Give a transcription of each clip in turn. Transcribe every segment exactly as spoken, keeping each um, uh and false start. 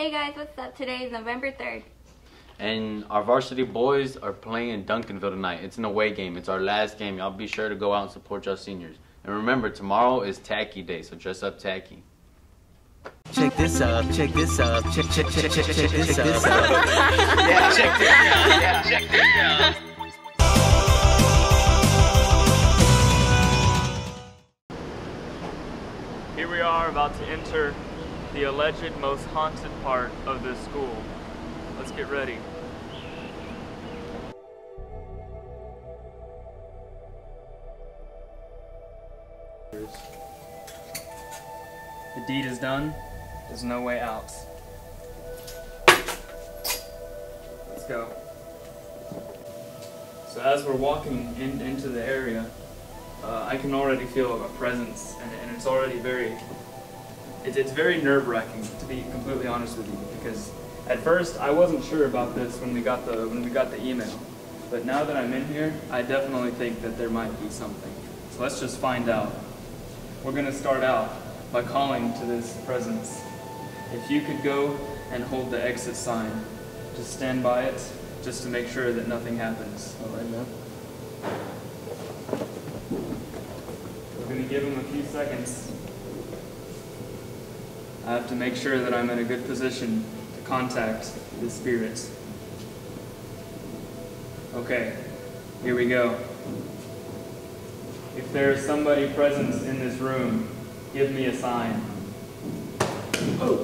Hey guys, what's up? Today is November third. And our varsity boys are playing in Duncanville tonight. It's an away game. It's our last game. Y'all be sure to go out and support y'all seniors. And remember, tomorrow is tacky day, so dress up tacky. Check this out, check this out, check, check, check, check, check this out. Yeah, check this out, yeah, check this out. Here we are about to enter the alleged most haunted part of this school. Let's get ready. The deed is done. There's no way out. Let's go. So as we're walking in, into the area, uh, I can already feel a presence, and, and it's already very, it, it's very nerve-wracking, to be completely honest with you, because at first I wasn't sure about this when we got the when we got the email, but now that I'm in here, I definitely think that there might be something. So let's just find out. We're gonna start out by calling to this presence. If you could go and hold the exit sign, just stand by it, just to make sure that nothing happens. All right, man. We're gonna give him a few seconds. I have to make sure that I'm in a good position to contact the spirits. Okay, here we go. If there is somebody present in this room, give me a sign. Oh.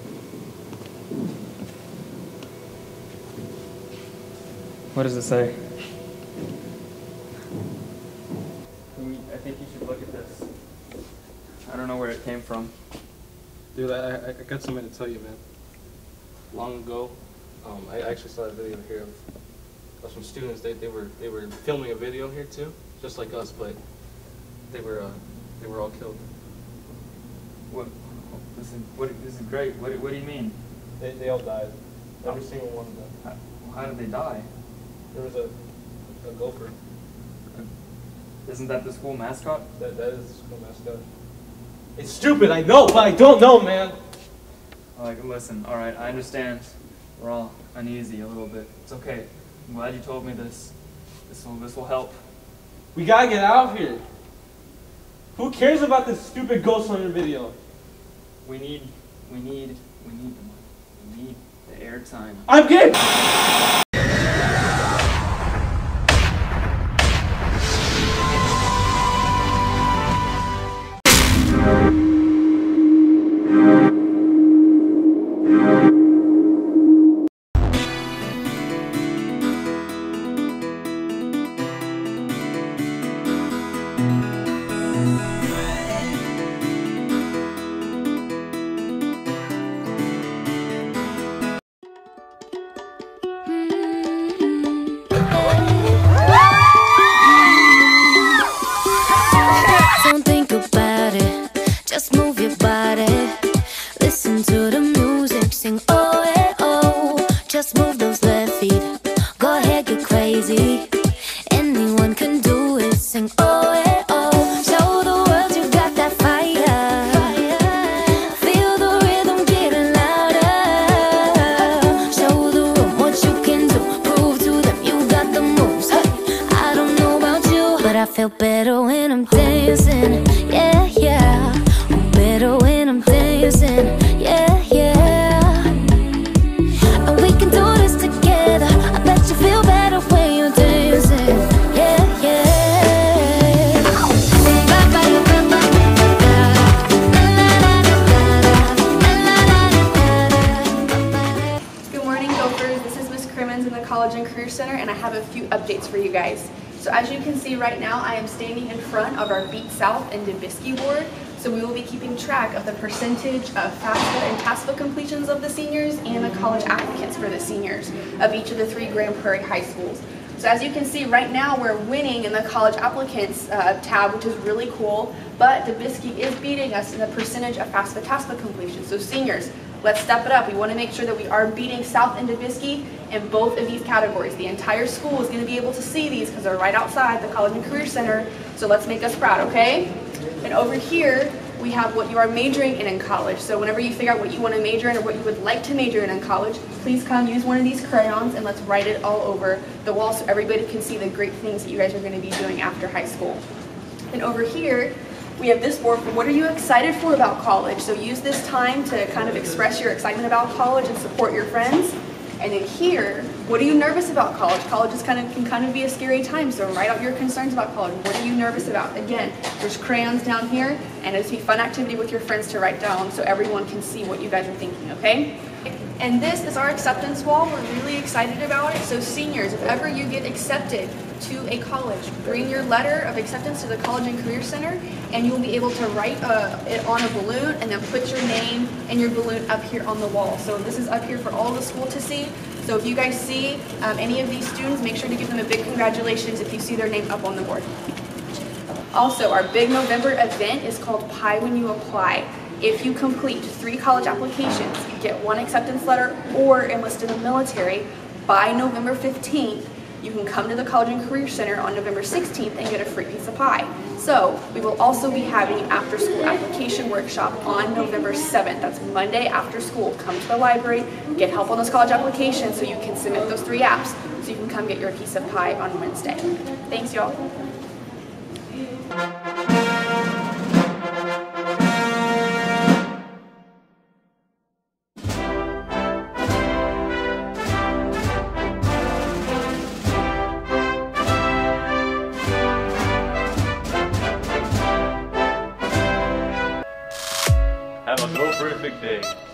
What does it say? I think you should look at this. I don't know where it came from. Dude, I, I got something to tell you, man. Long ago, um, I actually saw a video here of, of some students. They, they were they were filming a video here too, just like us, but they were uh, they were all killed. What? This is what? This is great. What? What do you mean? They they all died. Every single one of them. How, how did they die? There was a a gopher. Isn't that the school mascot? That that is the school mascot. It's stupid, I know, but I don't know, man. Like, listen, all right, I understand. We're all uneasy a little bit. It's okay. I'm glad you told me this. This will this will help. We gotta get out of here. Who cares about this stupid ghost hunter video? We need, we need, we need the money. We need the airtime. I'm getting. I feel better when I'm dancing, yeah, yeah. I'm better when I'm dancing, yeah, yeah. And we can do this together. I bet you feel better when you're dancing, yeah, yeah. Good morning, Gophers. This is Miz Crimmins in the College and Career Center, and I have a few updates for you guys. So as you can see right now, I am standing in front of our Beat South and DeBisky board. So we will be keeping track of the percentage of FAFSA and TASFA completions of the seniors and the college applicants for the seniors of each of the three Grand Prairie high schools. So as you can see right now, we're winning in the college applicants uh, tab, which is really cool, but DeBisky is beating us in the percentage of FAFSA TASFA completion. So seniors, let's step it up. We want to make sure that we are beating South and DeBisky in both of these categories. The entire school is going to be able to see these because they're right outside the College and Career Center. So let's make us proud, okay? And over here, we have what you are majoring in in college. So whenever you figure out what you want to major in or what you would like to major in in college, please come use one of these crayons and let's write it all over the wall so everybody can see the great things that you guys are going to be doing after high school. And over here, we have this board for what are you excited for about college. So use this time to kind of express your excitement about college and support your friends. And then here, what are you nervous about college? College is kind of, can kind of be a scary time, so write out your concerns about college. What are you nervous about? Again, there's crayons down here, and it's a fun activity with your friends to write down so everyone can see what you guys are thinking, okay? And this is our acceptance wall. We're really excited about it. So seniors, if ever you get accepted to a college, bring your letter of acceptance to the College and Career Center, and you'll be able to write uh, it on a balloon and then put your name and your balloon up here on the wall. So this is up here for all the school to see. So if you guys see um, any of these students, make sure to give them a big congratulations if you see their name up on the board. Also, our big November event is called Pi When You Apply. If you complete three college applications, get one acceptance letter, or enlist in the military by November fifteenth, you can come to the College and Career Center on November sixteenth and get a free piece of pie. So we will also be having an after school application workshop on November seventh. That's Monday after school. Come to the library, get help on those college applications so you can submit those three apps so you can come get your piece of pie on Wednesday. Thanks, y'all. Have a go perfect day.